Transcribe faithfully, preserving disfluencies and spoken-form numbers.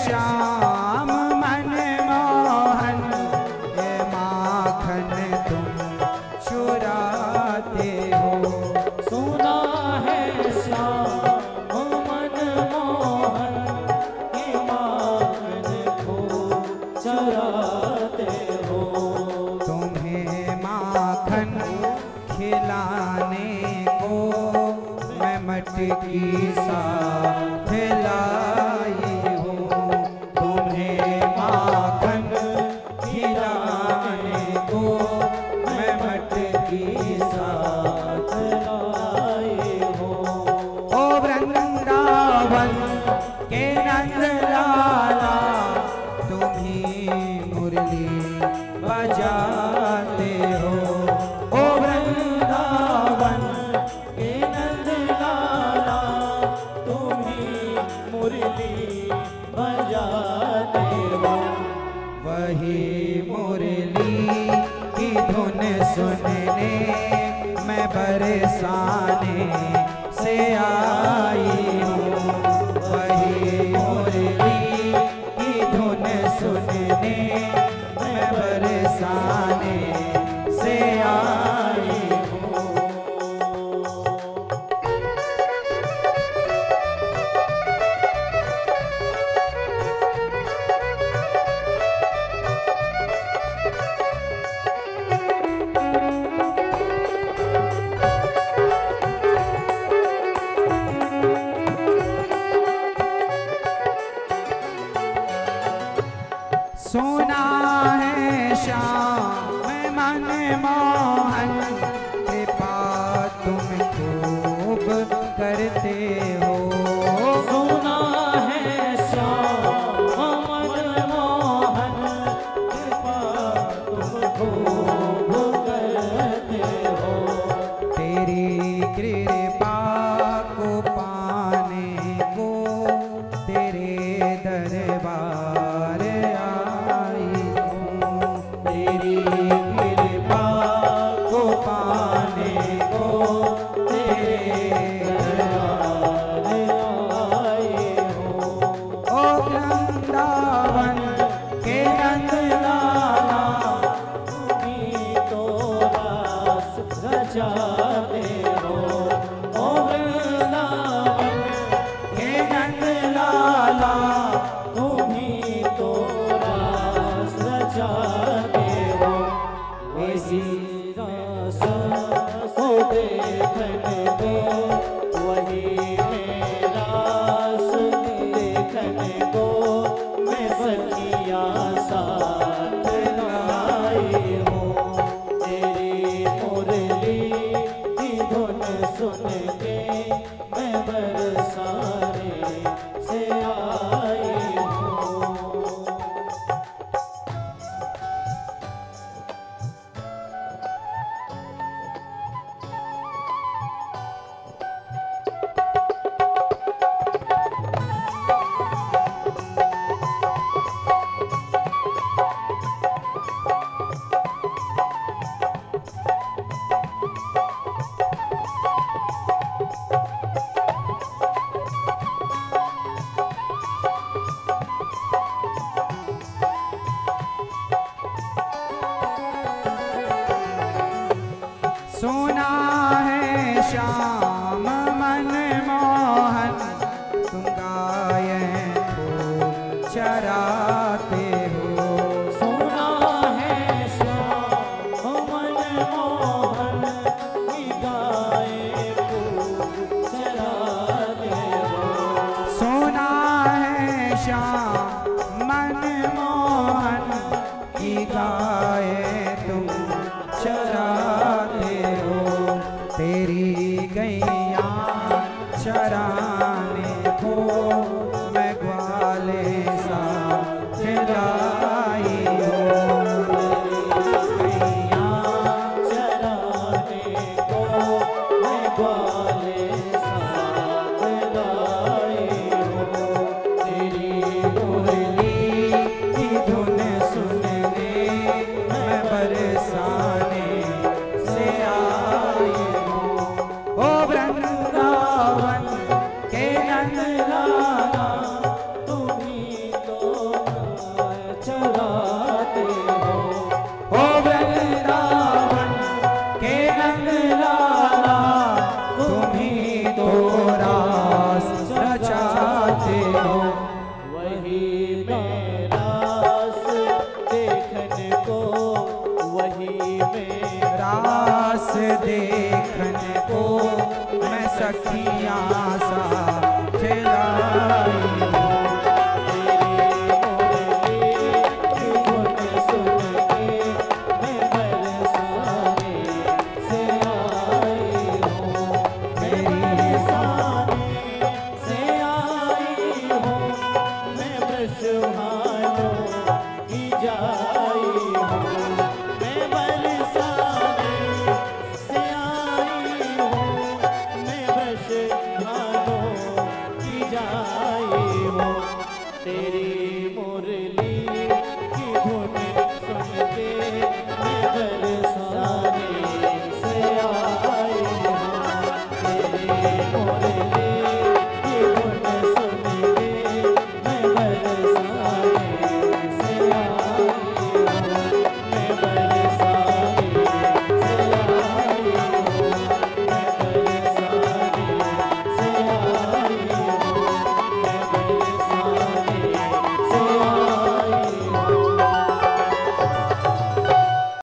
श्याम मनमोहन, ये माखन तुम चुराते हो। सुना है श्याम मनमोहन, ये माखन को चुराते हो। तुम्हें माखन खिलाने को मैं मटकी साथ लाई हूँ। तुम्हें माखन खिलाने को मैं मटकी साथ लाई हूँ। ओ वृंदावन के नंद लाला, तुम ही मुरली बजाते हो। ओ वृंदावन के नंद लाला, तुम ही मुरली बजाते हो। वही मुरली की धुन सुनने मैं बरसाने से आई हूँ। वही मुरली की धुन सुनने मैं बरसाने से आई हूँ। सुना है श्याम मनमोहन, कृपा तुम खूब करते हो। सुना है श्याम मनमोहन, कृपा तुम खूब करते हो। तेरी कृपा को पाने को तेरे दरबार आई हूँ। तेरी कृपा को पाने को तेरे दरबार आई हूँ। ओ वृंदावन के नंद लाला, तुम्ही तो रास रचाते हो। ओ वृंदावन के नंद लाला, तुम्ही तो रास रचाते हो। इसी रास को देखने को, वही मेरा रास देखने को, मैं सखियाँ साथ लाई हूँ। तेरी मुरली की धुन सुन के मैं बरसाने से आई हूँ। सुना है श्याम मनमोहन, तुम गायें खूब चराते हो। सुना है श्याम मनमोहन, की गायें खूब चराते हो। सुना है श्याम मनमोहन, की गायें तुम चराते हो। तेरी गैया चराने को मैं ग्वाले सा खिलाई हूँ। गैया चराने को मैं ग्वाले साथ लाई हूँ। तेरी मुरली की धुन सुनने मैं बरसाने से आई हूँ। ओ वृंदावन सखियां